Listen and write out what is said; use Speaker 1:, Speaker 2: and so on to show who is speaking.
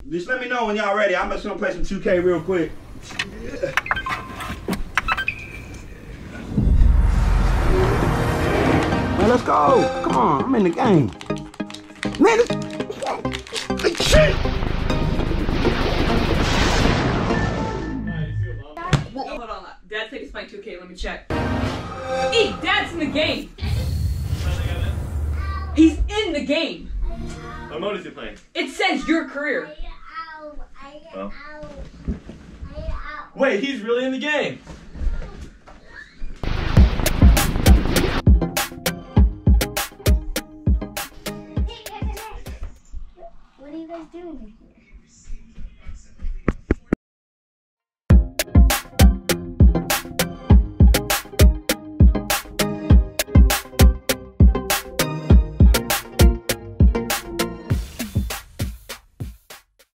Speaker 1: Just let me know when y'all ready. I'm just gonna play some 2K real quick. Yeah. Man, let's go. Come on, I'm in the game. Man, shit.
Speaker 2: Hold on. Dad said he's playing 2K. Let me check. Dad's in the game. He's in the game.
Speaker 3: What mode is he playing?
Speaker 2: It says your career.
Speaker 3: Well. Wait, he's really in the game.
Speaker 4: What are you guys doing?